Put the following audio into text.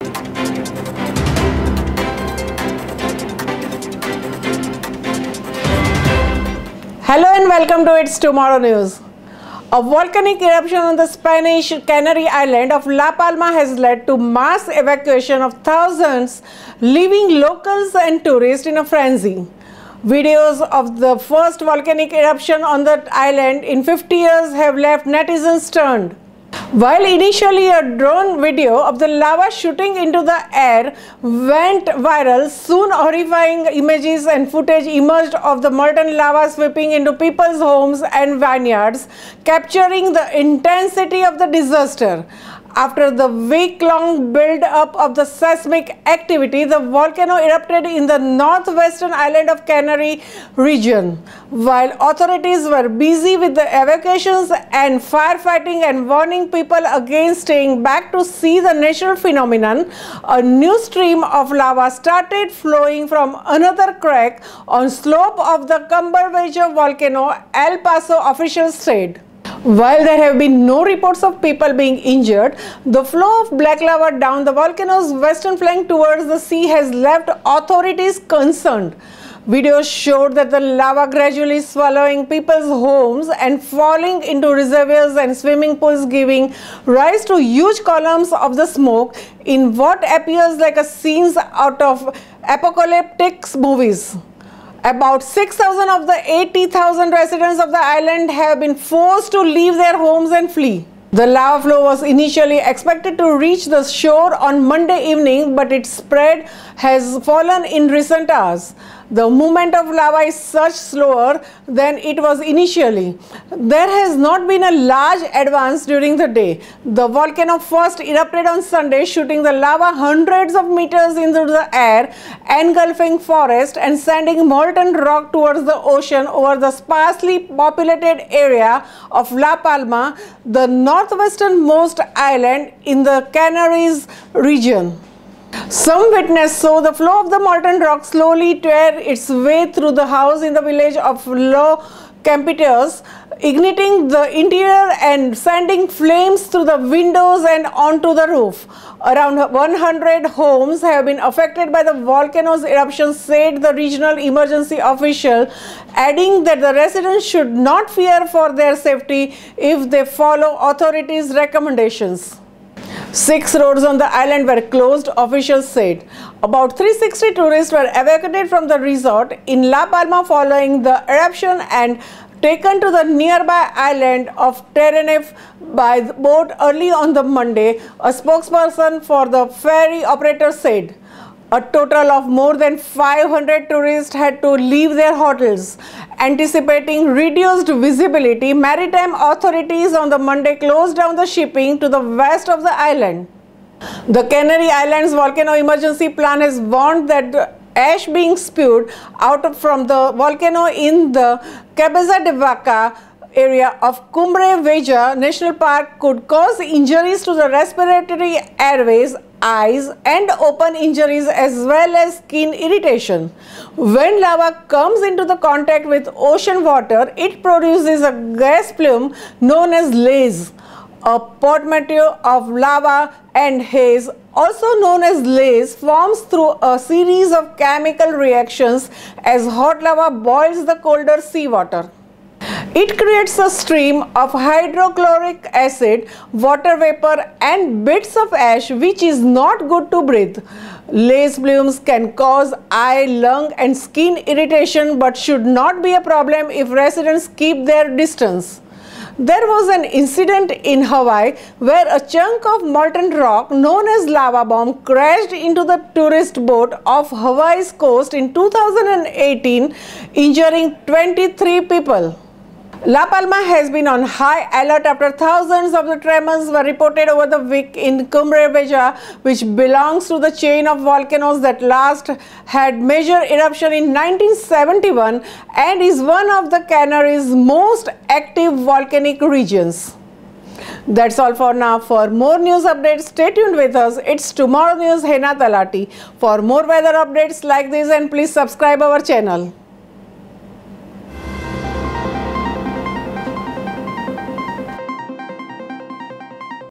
Hello and welcome to It's Tomorrow News. A volcanic eruption on the Spanish Canary island of La Palma has led to mass evacuation of thousands, leaving locals and tourists in a frenzy. Videos of the first volcanic eruption on that island in 50 years have left netizens stunned. While initially a drone video of the lava shooting into the air went viral, soon horrifying images and footage emerged of the molten lava sweeping into people's homes and vineyards, capturing the intensity of the disaster. After the week-long build-up of the seismic activity, the volcano erupted in the northwestern island of Canary region. While authorities were busy with the evacuations and firefighting and warning people against staying back to see the natural phenomenon, a new stream of lava started flowing from another crack on slope of the Cumberveja volcano, El Paso officials said. While there have been no reports of people being injured, the flow of black lava down the volcano's western flank towards the sea has left authorities concerned. Videos showed that the lava gradually swallowing people's homes and falling into reservoirs and swimming pools, giving rise to huge columns of the smoke in what appears like a scenes out of apocalyptic movies. About 6,000 of the 80,000 residents of the island have been forced to leave their homes and flee. The lava flow was initially expected to reach the shore on Monday evening, but its spread has fallen in recent hours. The movement of lava is much slower than it was initially. There has not been a large advance during the day. The volcano first erupted on Sunday, shooting the lava hundreds of meters into the air, engulfing forest and sending molten rock towards the ocean over the sparsely populated area of La Palma, the northwesternmost island in the Canaries region. Some witnesses saw the flow of the molten rock slowly tear its way through the house in the village of Los Campitos, igniting the interior and sending flames through the windows and onto the roof. Around 100 homes have been affected by the volcano's eruption, said the regional emergency official, adding that the residents should not fear for their safety if they follow authorities' recommendations. 6 roads on the island were closed, officials said. About 360 tourists were evacuated from the resort in La Palma following the eruption and taken to the nearby island of Tenerife by boat early on the Monday, a spokesperson for the ferry operator said. A total of more than 500 tourists had to leave their hotels. Anticipating reduced visibility, maritime authorities on the Monday closed down the shipping to the west of the island. The Canary Islands Volcano Emergency Plan has warned that the ash being spewed out from the volcano in the Cabeza de Vaca area of Cumbre National Park could cause injuries to the respiratory airways, eyes and open injuries as well as skin irritation. When lava comes into the contact with ocean water, it produces a gas plume known as laze, a portmanteau of lava and haze, also known as laze, forms through a series of chemical reactions as hot lava boils the colder seawater. It creates a stream of hydrochloric acid, water vapor and bits of ash, which is not good to breathe. Laze plumes can cause eye, lung and skin irritation but should not be a problem if residents keep their distance. There was an incident in Hawaii where a chunk of molten rock known as lava bomb crashed into the tourist boat off Hawaii's coast in 2018, injuring 23 people. La Palma has been on high alert after thousands of the tremors were reported over the week in Cumbre, which belongs to the chain of volcanoes that last had major eruption in 1971 and is one of the Canaries' most active volcanic regions. That's all for now. For more news updates, stay tuned with us. It's Tomorrow News, Hena Talati. For more weather updates like this, and please subscribe our channel.